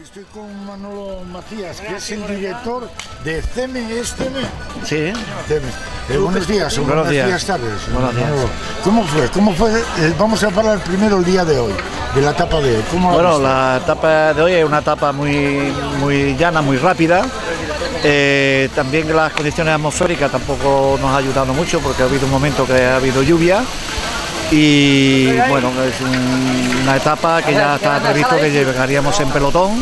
Estoy con Manolo Macías, que es el director de CEME. ¿Es CEME? Sí. CEME. Buenos días, buenos días. Tardes. Buenos días. ¿Cómo fue? Vamos a hablar primero el día de hoy, de la etapa de hoy. Bueno, la etapa de hoy es una etapa muy llana, muy rápida. También las condiciones atmosféricas tampoco nos ha ayudado mucho, porque ha habido un momento que ha habido lluvia. Y bueno, es una etapa que ya está previsto que llegaríamos en pelotón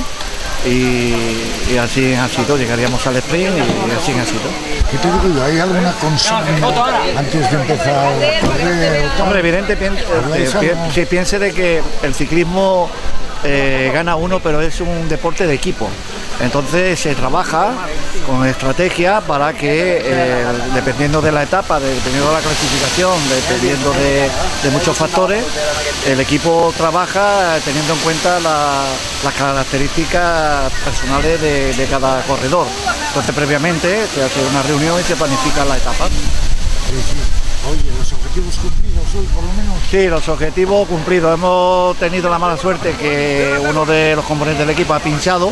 y así ha sido, llegaríamos al sprint y así ha sido. ¿Qué te digo yo? ¿Hay alguna consigna antes de empezar a correr? Hombre, evidentemente, piense de que el ciclismo gana uno, pero es un deporte de equipo. Entonces se trabaja con estrategia para que, dependiendo de la etapa, dependiendo de la clasificación, dependiendo de muchos factores, el equipo trabaja teniendo en cuenta las características personales de cada corredor. Entonces previamente se hace una reunión y se planifican las etapas. Oye, ¿los objetivos cumplidos hoy por lo menos? Sí, los objetivos cumplidos. Hemos tenido la mala suerte que uno de los componentes del equipo ha pinchado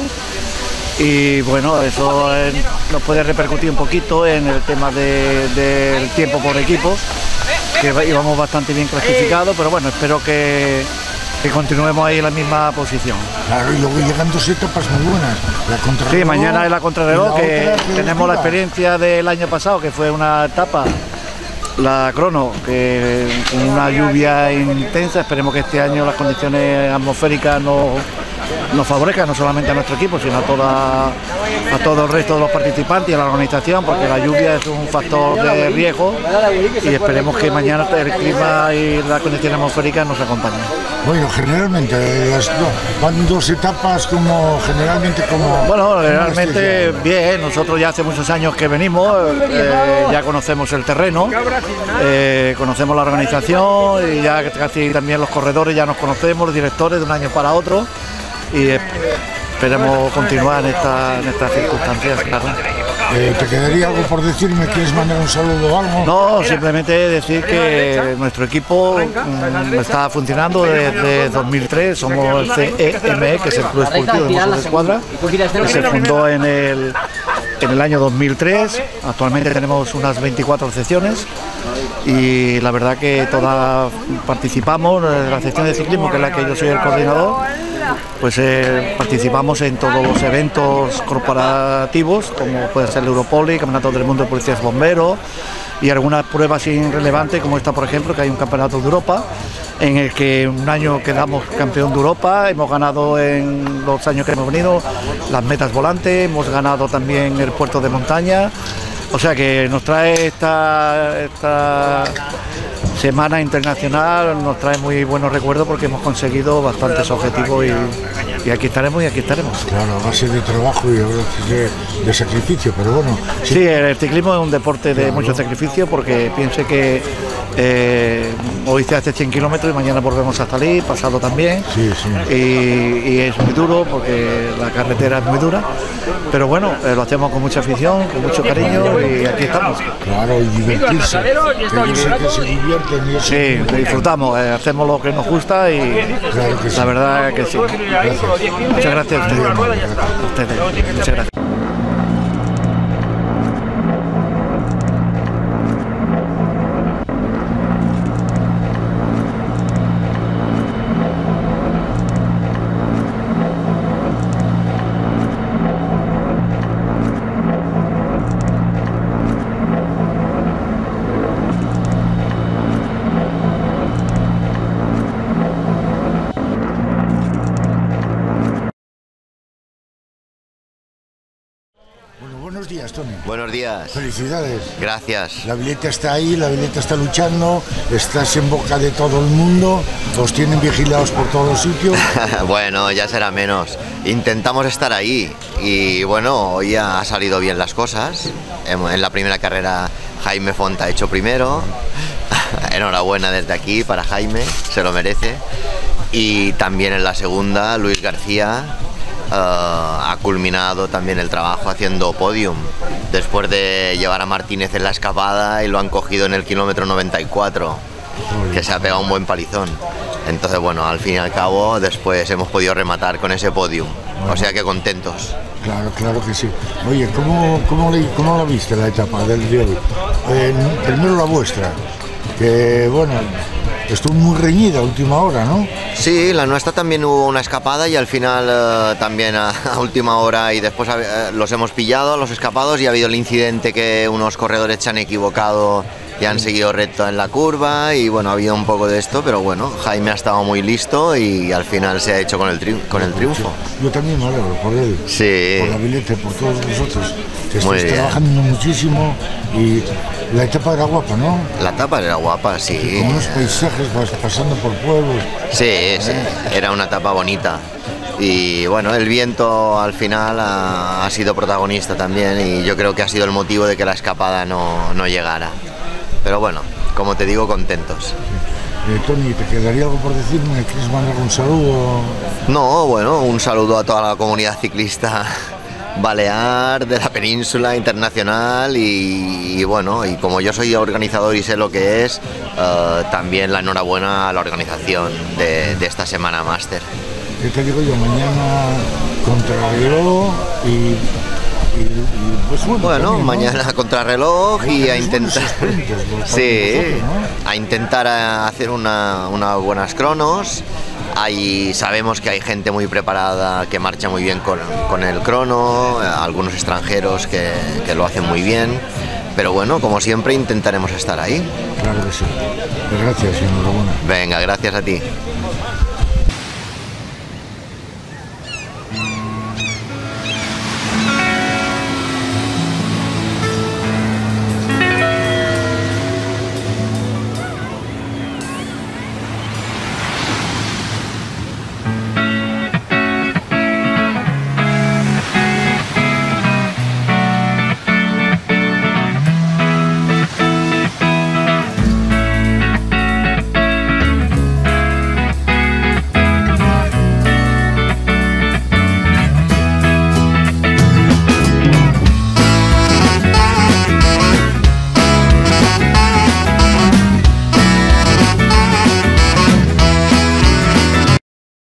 y bueno, eso nos puede repercutir un poquito en el tema del tiempo por equipos, que íbamos bastante bien clasificados, pero bueno, espero que continuemos ahí en la misma posición. Claro, y luego llegan dos etapas muy buenas. La contrarreloj. Sí, mañana es la contrarreloj, que tenemos la experiencia del año pasado, que fue una etapa, la crono, que con una lluvia intensa. Esperemos que este año las condiciones atmosféricas nos favorezcan, no solamente a nuestro equipo, sino a todo el resto de los participantes y a la organización, porque la lluvia es un factor de riesgo y esperemos que mañana el clima y las condiciones atmosféricas nos acompañen. Bueno, generalmente van dos etapas como... Bueno, generalmente bien, nosotros ya hace muchos años que venimos, ya conocemos el terreno, conocemos la organización y ya casi también los corredores ya nos conocemos, los directores de un año para otro, y esperemos continuar en estas circunstancias, claro. ¿Te quedaría algo por decirme? ¿Quieres mandar un saludo o algo? No, simplemente decir que nuestro equipo está funcionando desde 2003, somos el CEME, que es el Club Esportivo de Mossos d'Esquadra, que se fundó en el año 2003, actualmente tenemos unas 24 secciones y la verdad que todas participamos, la sección de ciclismo, que es la que yo soy el coordinador, pues participamos en todos los eventos corporativos, como puede ser el Europoli, Campeonato del Mundo de Policías y Bomberos, y algunas pruebas irrelevantes, como esta, por ejemplo, que hay un Campeonato de Europa, en el que un año quedamos campeón de Europa, hemos ganado en los años que hemos venido las metas volantes, hemos ganado también el puerto de montaña, o sea que nos trae esta semana internacional, nos trae muy buenos recuerdos porque hemos conseguido bastantes objetivos y aquí estaremos. Claro, a base de trabajo y de sacrificio, pero bueno. Sí, el ciclismo es un deporte de mucho sacrificio, porque piense que hoy se hace 100 kilómetros y mañana volvemos a salir, pasado también. Sí. Y es muy duro porque la carretera es muy dura, pero bueno, lo hacemos con mucha afición, con mucho cariño y aquí estamos. Claro, y divertirse. Que se divierten. Sí, disfrutamos, hacemos lo que nos gusta y claro que sí. La verdad que sí. Gracias. Muchas gracias a ustedes. Muchas gracias. Buenos días, Tony. Buenos días. Felicidades. Gracias. La Vileta está ahí, la Vileta está luchando, estás en boca de todo el mundo, os tienen vigilados por todos los sitios. Bueno, ya será menos. Intentamos estar ahí y bueno, hoy ha salido bien las cosas. En la primera carrera Jaime Font ha hecho primero. Enhorabuena desde aquí para Jaime, se lo merece. Y también en la segunda, Luis García ha culminado también el trabajo haciendo podium, después de llevar a Martínez en la escapada y lo han cogido en el kilómetro 94, que se ha pegado un buen palizón. Entonces bueno, al fin y al cabo después hemos podido rematar con ese podium. O sea que contentos. Claro, claro que sí. Oye, ¿cómo la viste la etapa del día de hoy? Primero la vuestra, que bueno, estuvo muy reñida a última hora, ¿no? Sí, la nuestra también hubo una escapada y al final también a última hora y después los hemos pillado, los escapados, y ha habido el incidente que unos corredores se han equivocado y han seguido recto en la curva y bueno, ha habido un poco de esto, pero bueno, Jaime ha estado muy listo y al final se ha hecho con el triunfo. Yo también me alegro por él, sí. Por la Vilete, por todos vosotros, que Muy estáis bien. trabajando muchísimo y la etapa era guapa, ¿no? La etapa era guapa, sí. Con unos paisajes, vas pasando por pueblos. Sí, sí, era una etapa bonita. Y bueno, el viento al final ha sido protagonista también y yo creo que ha sido el motivo de que la escapada no llegara. Pero bueno, como te digo, contentos. Tony, ¿te quedaría algo por decirme? ¿Quieres mandar un saludo? No, bueno, un saludo a toda la comunidad ciclista balear, de la península, internacional y bueno, y como yo soy organizador y sé lo que es, también la enhorabuena a la organización de esta semana máster. ¿Qué te digo yo? Mañana contrarreloj y pues bueno, también, ¿no? mañana contrarreloj y a intentar sí, ¿no? a intentar hacer unas buenas cronos. Sabemos que hay gente muy preparada que marcha muy bien con el crono, algunos extranjeros que lo hacen muy bien, pero bueno, como siempre intentaremos estar ahí. Claro que sí. Gracias y enhorabuena. Venga, gracias a ti.